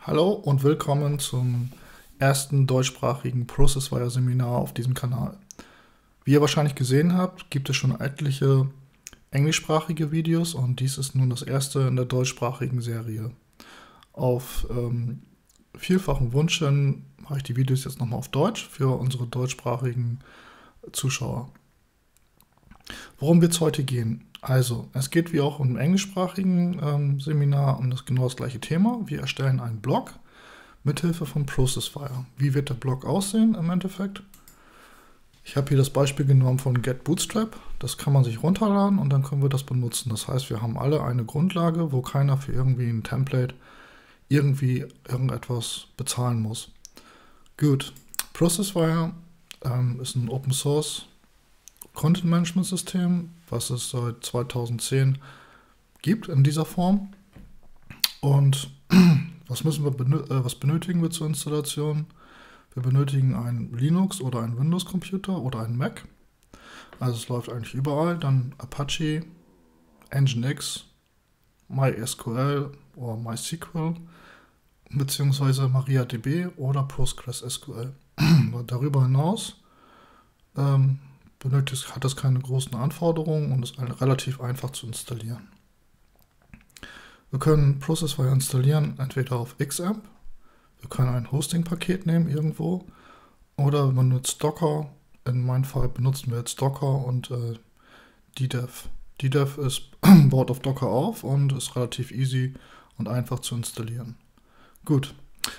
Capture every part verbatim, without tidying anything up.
Hallo und willkommen zum ersten deutschsprachigen Processwire-Seminar auf diesem Kanal. Wie ihr wahrscheinlich gesehen habt, gibt es schon etliche englischsprachige Videos und dies ist nun das erste in der deutschsprachigen Serie. Auf ähm, vielfachen Wunsch hin mache ich die Videos jetzt nochmal auf Deutsch für unsere deutschsprachigen Zuschauer. Worum wird es heute gehen? Also, es geht wie auch im englischsprachigen ähm, Seminar um das genau das gleiche Thema. Wir erstellen einen Blog mithilfe von Processwire. Wie wird der Blog aussehen im Endeffekt? Ich habe hier das Beispiel genommen von Get Bootstrap. Das kann man sich runterladen und dann können wir das benutzen. Das heißt, wir haben alle eine Grundlage, wo keiner für irgendwie ein Template irgendwie irgendetwas bezahlen muss. Gut, Processwire ähm, ist ein Open Source Content Management System, was es seit zweitausendzehn gibt in dieser Form. Und was müssen wir benö äh, was benötigen wir zur Installation? Wir benötigen einen Linux oder einen Windows Computer oder einen Mac. Also es läuft eigentlich überall. Dann Apache, Nginx, MySQL oder MySQL beziehungsweise MariaDB oder PostgreSQL. Darüber hinaus ähm, benötigt, hat es keine großen Anforderungen und ist relativ einfach zu installieren. Wir können Processwire installieren, entweder auf Xampp, wir können ein Hosting-Paket nehmen irgendwo, oder man nutzt Docker. In meinem Fall benutzen wir jetzt Docker und äh, D dev. D dev ist, baut auf Docker auf und ist relativ easy und einfach zu installieren. Gut.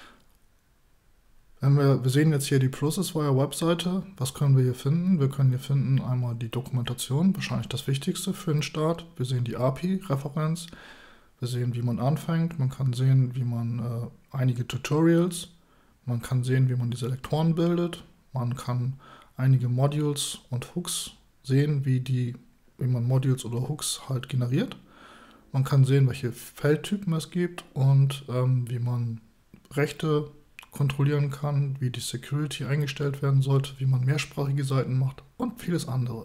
Wenn wir, wir sehen jetzt hier die Processwire-Webseite. Was können wir hier finden? Wir können hier finden einmal die Dokumentation, wahrscheinlich das Wichtigste für den Start. Wir sehen die A P I-Referenz. Wir sehen, wie man anfängt. Man kann sehen, wie man äh, einige Tutorials. Man kann sehen, wie man die Selektoren bildet. Man kann einige Modules und Hooks sehen, wie, die, wie man Modules oder Hooks halt generiert. Man kann sehen, welche Feldtypen es gibt und ähm, wie man Rechte kontrollieren kann, wie die Security eingestellt werden sollte, wie man mehrsprachige Seiten macht und vieles andere.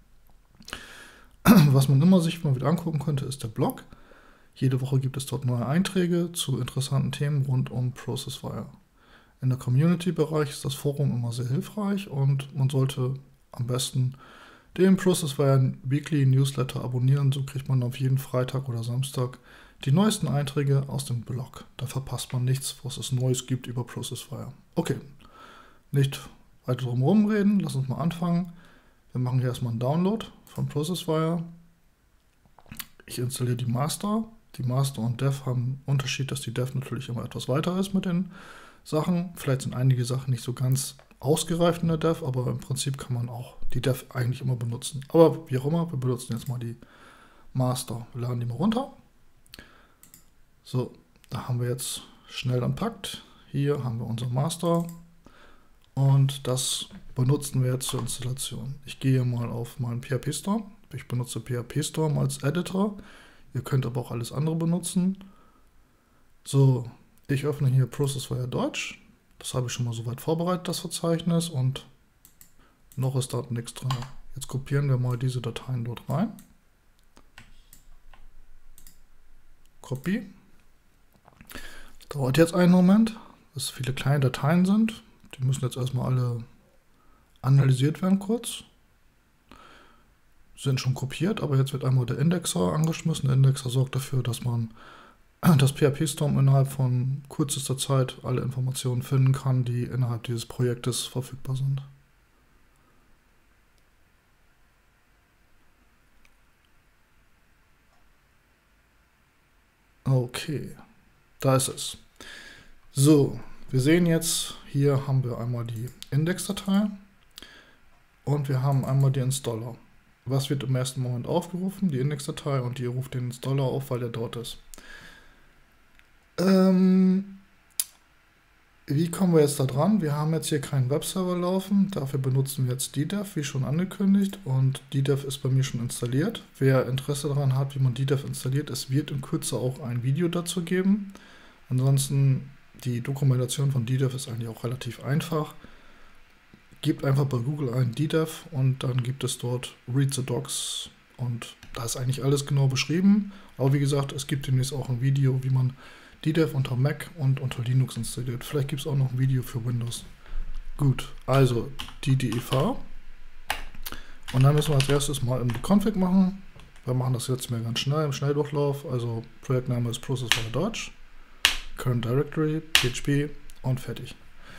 Was man immer sich mal wieder angucken könnte, ist der Blog. Jede Woche gibt es dort neue Einträge zu interessanten Themen rund um Processwire. In der Community-Bereich ist das Forum immer sehr hilfreich und man sollte am besten den Processwire Weekly Newsletter abonnieren, so kriegt man auf jeden Freitag oder Samstag die neuesten Einträge aus dem Blog. Da verpasst man nichts, was es Neues gibt über Processwire. Okay, nicht weiter drum herum reden, lass uns mal anfangen. Wir machen hier erstmal einen Download von Processwire. Ich installiere die Master. Die Master und Dev haben einen Unterschied, dass die Dev natürlich immer etwas weiter ist mit den Sachen. Vielleicht sind einige Sachen nicht so ganz ausgereift in der Dev, aber im Prinzip kann man auch die Dev eigentlich immer benutzen. Aber wie auch immer, wir benutzen jetzt mal die Master. Wir laden die mal runter. So, da haben wir jetzt schnell entpackt. Hier haben wir unser Master und das benutzen wir jetzt zur Installation. Ich gehe mal auf meinen P H P Storm. Ich benutze P H P Storm als Editor. Ihr könnt aber auch alles andere benutzen. So, ich öffne hier Processwire Deutsch. Das habe ich schon mal soweit vorbereitet, das Verzeichnis, und noch ist dort nichts drin. Jetzt kopieren wir mal diese Dateien dort rein. Copy. Dauert jetzt einen Moment, dass viele kleine Dateien sind. Die müssen jetzt erstmal alle analysiert werden kurz. Sind schon kopiert, aber jetzt wird einmal der Indexer angeschmissen. Der Indexer sorgt dafür, dass man das P H P Storm innerhalb von kürzester Zeit alle Informationen finden kann, die innerhalb dieses Projektes verfügbar sind. Okay, da ist es. So, wir sehen jetzt, hier haben wir einmal die Index-Datei und wir haben einmal die Installer. Was wird im ersten Moment aufgerufen? Die Index-Datei, und die ruft den Installer auf, weil der dort ist. Ähm, wie kommen wir jetzt da dran? Wir haben jetzt hier keinen Webserver laufen, dafür benutzen wir jetzt D dev, wie schon angekündigt, und D dev ist bei mir schon installiert. Wer Interesse daran hat, wie man D dev installiert, es wird in Kürze auch ein Video dazu geben. Ansonsten, die Dokumentation von D dev ist eigentlich auch relativ einfach. Gebt einfach bei Google ein D dev und dann gibt es dort Read the Docs und da ist eigentlich alles genau beschrieben. Aber wie gesagt, es gibt demnächst auch ein Video, wie man D D E V unter Mac und unter Linux installiert. Vielleicht gibt es auch noch ein Video für Windows. Gut, also die D E V. Und dann müssen wir als erstes mal im Config machen. Wir machen das jetzt mal ganz schnell im Schnelldurchlauf. Also Projektname ist Processfire Deutsch, Current Directory, P H P und fertig.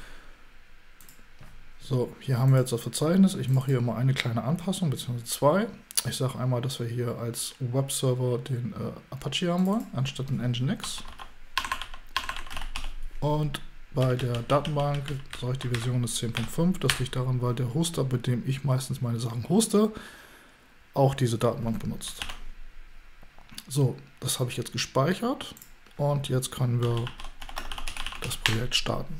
So, hier haben wir jetzt das Verzeichnis. Ich mache hier mal eine kleine Anpassung, beziehungsweise zwei. Ich sage einmal, dass wir hier als Webserver den äh, Apache haben wollen, anstatt den Nginx. Und bei der Datenbank sage ich, die Version ist zehn Punkt fünf. Das liegt daran, weil der Hoster, bei dem ich meistens meine Sachen hoste, auch diese Datenbank benutzt. So, das habe ich jetzt gespeichert und jetzt können wir das Projekt starten.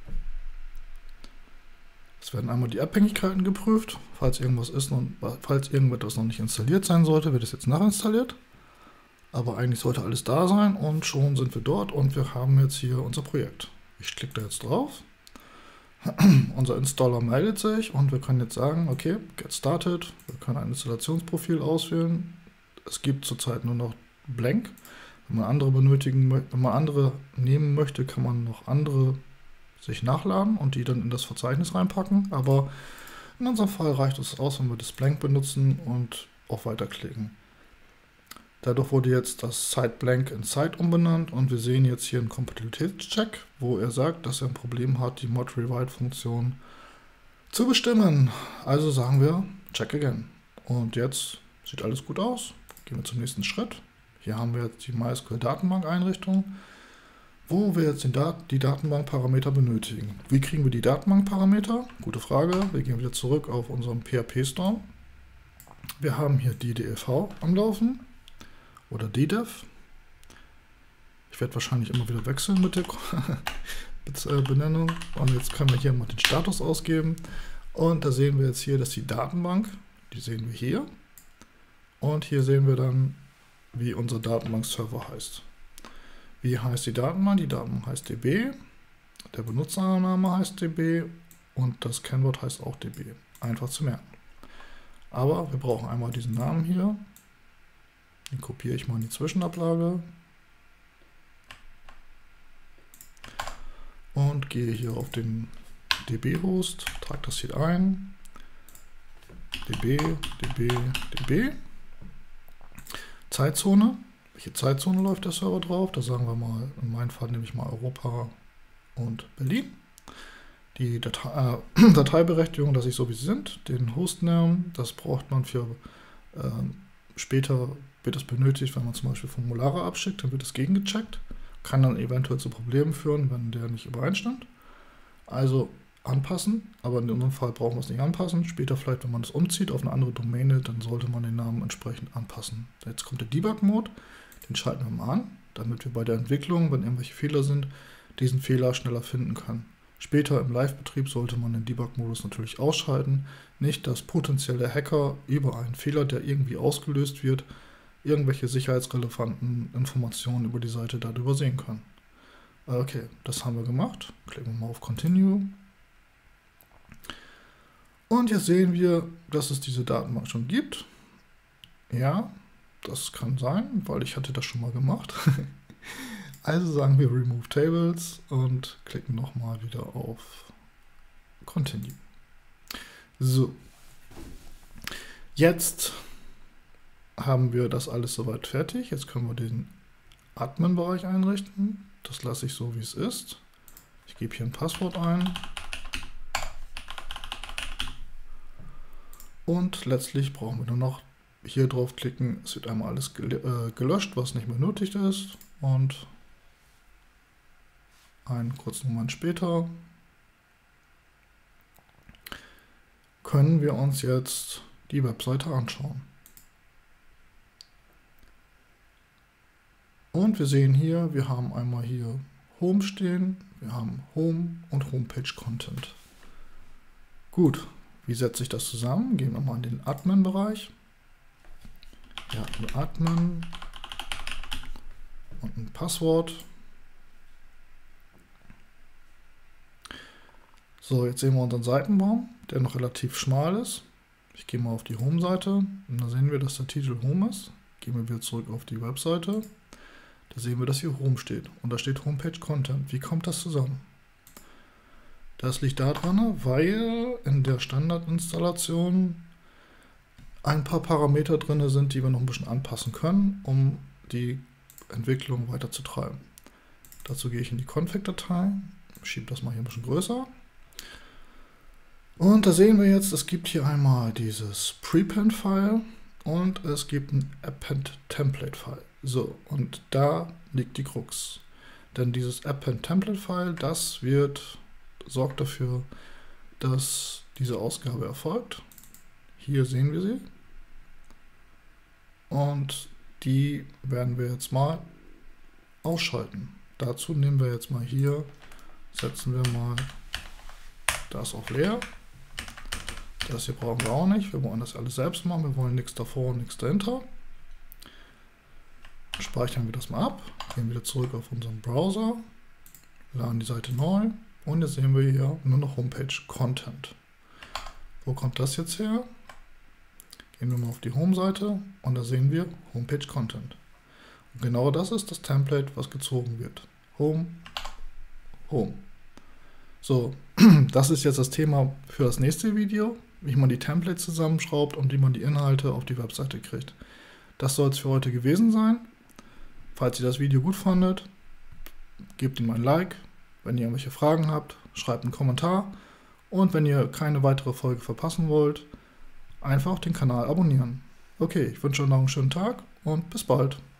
Es werden einmal die Abhängigkeiten geprüft, falls irgendwas ist und falls irgendetwas noch nicht installiert sein sollte, wird es jetzt nachinstalliert. Aber eigentlich sollte alles da sein und schon sind wir dort und wir haben jetzt hier unser Projekt. Ich klicke da jetzt drauf. Unser Installer meldet sich und wir können jetzt sagen, okay, get started. Wir können ein Installationsprofil auswählen. Es gibt zurzeit nur noch blank. Wenn man andere benötigen, wenn man andere nehmen möchte, kann man noch andere sich nachladen und die dann in das Verzeichnis reinpacken. Aber in unserem Fall reicht es aus, wenn wir das blank benutzen und auf weiterklicken. Dadurch wurde jetzt das Site blank in Site umbenannt und wir sehen jetzt hier einen Kompatibilitätscheck, wo er sagt, dass er ein Problem hat, die Mod Rewrite Funktion zu bestimmen. Also sagen wir check again. Und jetzt sieht alles gut aus. Gehen wir zum nächsten Schritt. Hier haben wir jetzt die MySQL Datenbank-Einrichtung, wo wir jetzt den Dat die Datenbank-Parameter benötigen. Wie kriegen wir die Datenbank-Parameter? Gute Frage. Wir gehen wieder zurück auf unseren P H P-Storm. Wir haben hier die D E V am Laufen. Oder D D E V. Ich werde wahrscheinlich immer wieder wechseln mit der Benennung. Und jetzt können wir hier mal den Status ausgeben. Und da sehen wir jetzt hier, dass die Datenbank, die sehen wir hier. Und hier sehen wir dann, wie unser Datenbank-Server heißt. Wie heißt die Datenbank? Die Datenbank heißt D B. Der Benutzername heißt D B. Und das Kennwort heißt auch D B. Einfach zu merken. Aber wir brauchen einmal diesen Namen hier. Den kopiere ich mal in die Zwischenablage und gehe hier auf den D B-Host, trage das hier ein, D B, D B, D B, Zeitzone, welche Zeitzone läuft der Server drauf, da sagen wir mal, in meinem Fall nehme ich mal Europa und Berlin. Die Datei, äh, Dateiberechtigung, dass ich so wie sie sind, den Hostnamen, das braucht man für äh, später, wird es benötigt, wenn man zum Beispiel Formulare abschickt, dann wird es gegengecheckt. Kann dann eventuell zu Problemen führen, wenn der nicht übereinstimmt. Also anpassen, aber in unserem Fall brauchen wir es nicht anpassen. Später vielleicht, wenn man es umzieht auf eine andere Domäne, dann sollte man den Namen entsprechend anpassen. Jetzt kommt der Debug-Mode, den schalten wir mal an, damit wir bei der Entwicklung, wenn irgendwelche Fehler sind, diesen Fehler schneller finden können. Später im Live-Betrieb sollte man den Debug-Modus natürlich ausschalten. Nicht, dass potenzielle Hacker über einen Fehler, der irgendwie ausgelöst wird, irgendwelche sicherheitsrelevanten Informationen über die Seite darüber sehen können. Okay, das haben wir gemacht. Klicken wir mal auf Continue. Und jetzt sehen wir, dass es diese Datenbank schon gibt. Ja, das kann sein, weil ich hatte das schon mal gemacht. Also sagen wir Remove Tables und klicken nochmal wieder auf Continue. So, jetzt haben wir das alles soweit fertig. Jetzt können wir den Admin-Bereich einrichten. Das lasse ich so, wie es ist. Ich gebe hier ein Passwort ein. Und letztlich brauchen wir nur noch hier draufklicken. Es wird einmal alles gelöscht, was nicht mehr nötig ist. Und einen kurzen Moment später können wir uns jetzt die Webseite anschauen. Und wir sehen hier, wir haben einmal hier Home stehen, wir haben Home und Homepage Content. Gut, wie setze ich das zusammen? Gehen wir mal in den Admin-Bereich. Ja, Admin und ein Passwort. So, jetzt sehen wir unseren Seitenbaum, der noch relativ schmal ist. Ich gehe mal auf die Home-Seite und da sehen wir, dass der Titel Home ist. Gehen wir wieder zurück auf die Webseite. Da sehen wir, dass hier Home steht und da steht Homepage Content. Wie kommt das zusammen? Das liegt daran, weil in der Standardinstallation ein paar Parameter drin sind, die wir noch ein bisschen anpassen können, um die Entwicklung weiter zu treiben. Dazu gehe ich in die Config-Datei, schiebe das mal hier ein bisschen größer. Und da sehen wir jetzt, es gibt hier einmal dieses Prepend-File und es gibt ein Append-Template-File. So, und da liegt die Krux. Denn dieses Append-Template-File, das wird, sorgt dafür, dass diese Ausgabe erfolgt. Hier sehen wir sie. Und die werden wir jetzt mal ausschalten. Dazu nehmen wir jetzt mal hier, setzen wir mal das auf leer. Das hier brauchen wir auch nicht. Wir wollen das alles selbst machen. Wir wollen nichts davor und nichts dahinter. Speichern wir das mal ab. Gehen wieder zurück auf unseren Browser. Laden die Seite neu. Und jetzt sehen wir hier nur noch Homepage Content. Wo kommt das jetzt her? Gehen wir mal auf die Home-Seite und da sehen wir Homepage Content. Und genau das ist das Template, was gezogen wird. Home, Home. So, das ist jetzt das Thema für das nächste Video, wie man die Templates zusammenschraubt und wie man die Inhalte auf die Webseite kriegt. Das soll es für heute gewesen sein. Falls ihr das Video gut fandet, gebt ihm ein Like. Wenn ihr irgendwelche Fragen habt, schreibt einen Kommentar. Und wenn ihr keine weitere Folge verpassen wollt, einfach den Kanal abonnieren. Okay, ich wünsche euch noch einen schönen Tag und bis bald.